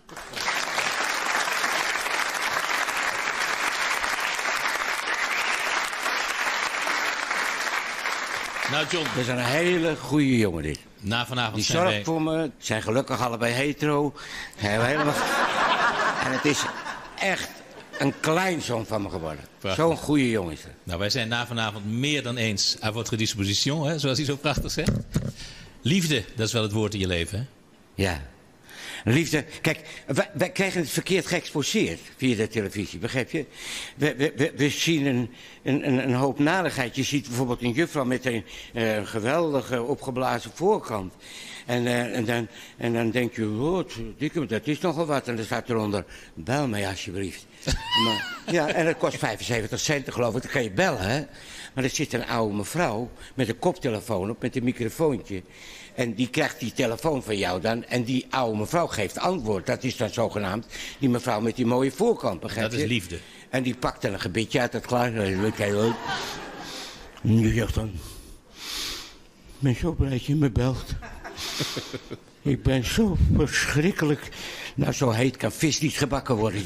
Nou, John. Dat is een hele goede jongen, dit. Na vanavond die zijn zorgt voor me, zijn gelukkig allebei hetero. Helemaal... En het is echt een kleinzoon van me geworden. Zo'n goede jongen is er. Nou, wij zijn na vanavond meer dan eens à votre disposition, hè, zoals hij zo prachtig zegt. Liefde, dat is wel het woord in je leven, hè? Ja. Liefde, kijk, wij krijgen het verkeerd geëxposeerd via de televisie, begrijp je? We zien een hoop narigheid. Je ziet bijvoorbeeld een juffrouw met een geweldige opgeblazen voorkant. En dan denk je, oh, dat is nogal wat. En dan staat eronder, bel mij alsjeblieft. Maar, ja, en dat kost 75 cent, geloof ik. Dan kan je bellen, hè. Maar er zit een oude mevrouw met een koptelefoon op, met een microfoontje. En die krijgt die telefoon van jou dan. En die oude mevrouw geeft antwoord. Dat is dan zogenaamd die mevrouw met die mooie voorkant, begrijp je? Dat is liefde. En die pakt dan een gebitje uit het glas. En die zegt dan... Ik ben zo blij dat je me belt. Ik ben zo verschrikkelijk... Nou, zo heet kan vis niet gebakken worden.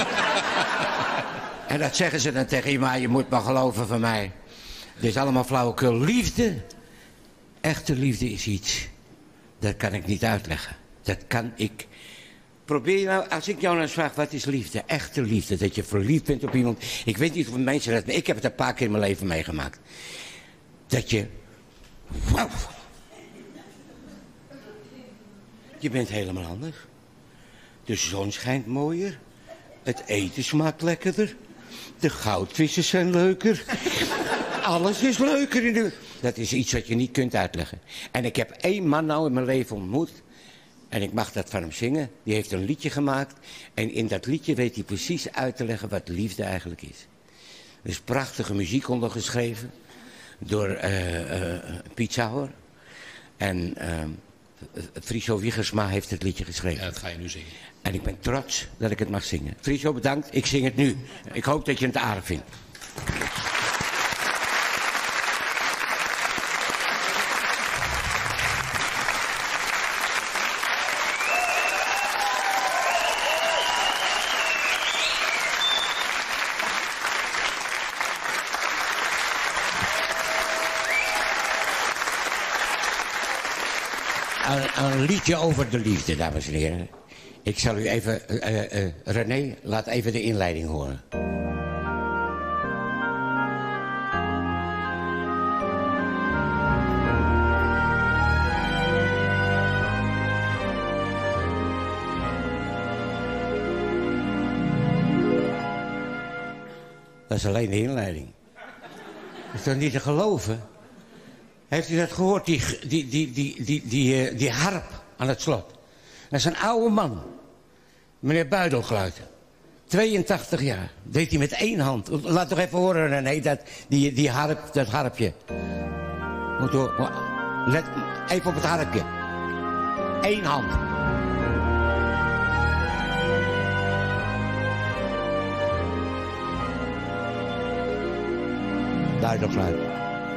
En dat zeggen ze dan tegen je, maar je moet maar geloven van mij. Het is allemaal flauwekul. Liefde, echte liefde is iets. Dat kan ik niet uitleggen. Dat kan ik... Probeer je nou, als ik jou nou vraag, wat is liefde? Echte liefde, dat je verliefd bent op iemand. Ik weet niet of mensen dat... Ik heb het een paar keer in mijn leven meegemaakt. Dat je... Wauw. Je bent helemaal anders. De zon schijnt mooier. Het eten smaakt lekkerder. De goudvissen zijn leuker. Alles is leuker. Dat is iets wat je niet kunt uitleggen. En ik heb 1 man nou in mijn leven ontmoet. En ik mag dat van hem zingen. Die heeft een liedje gemaakt. En in dat liedje weet hij precies uit te leggen wat liefde eigenlijk is. Er is prachtige muziek onder geschreven. Door Piet Sauer. En Friso Wiegersma heeft het liedje geschreven. Ja, dat ga je nu zingen. En ik ben trots dat ik het mag zingen. Friso, bedankt. Ik zing het nu. Ik hoop dat je het aardig vindt. Een liedje over de liefde, dames en heren. Ik zal u even... René, laat even de inleiding horen. Dat is alleen de inleiding. Dat is toch niet te geloven? Heeft u dat gehoord, die harp aan het slot? Dat is een oude man. Meneer Buidelgluiten. 82 jaar. Deed hij met 1 hand. Laat toch even horen, René, die harp, dat harpje. Let even op het harpje. 1 hand. Buidelgluiten.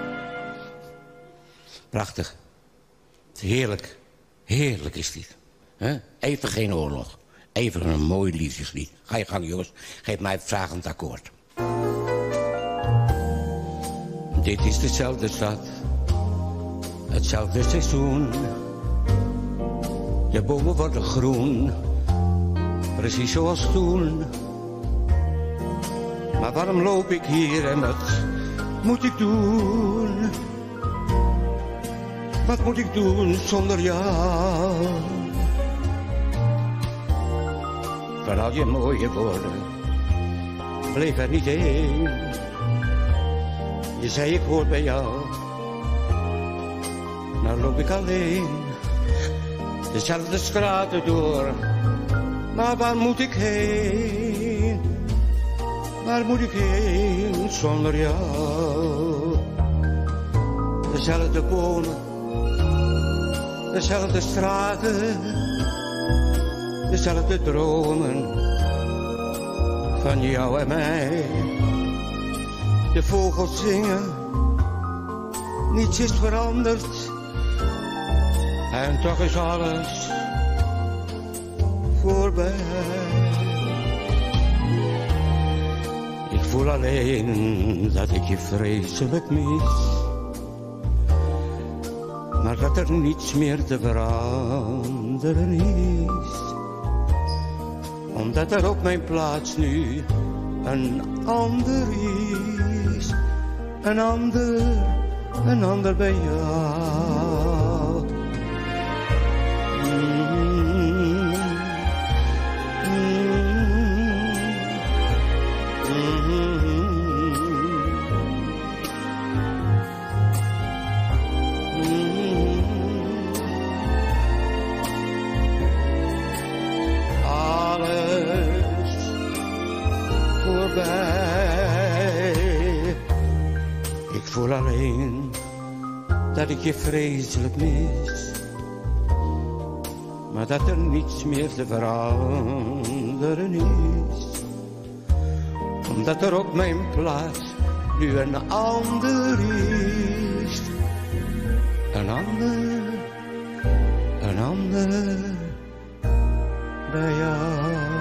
Prachtig. Heerlijk. Heerlijk is dit. Even geen oorlog. Even een mooi liefdeslied. Ga je gang, jongens. Geef mij het vragend akkoord. Dit is dezelfde stad. Hetzelfde seizoen. De bomen worden groen. Precies zoals toen. Maar waarom loop ik hier en wat moet ik doen? Wat moet ik doen zonder jou? Van al je mooie woorden bleef er niet één. Je zei ik hoor bij jou. Nou loop ik alleen. Dezelfde straten door. Maar waar moet ik heen? Waar moet ik heen zonder jou? dezelfde bomen, dezelfde straten, dezelfde dromen van jou en mij. De vogels zingen, niets is veranderd en toch is alles voorbij. Ik voel alleen dat ik je vreselijk mis, maar dat er niets meer te veranderen is, omdat er op mijn plaats nu een ander is, een ander bij jou. Ik voel alleen dat ik je vreselijk mis, maar dat er niets meer te veranderen is, omdat er op mijn plaats nu een ander is, een ander bij jou.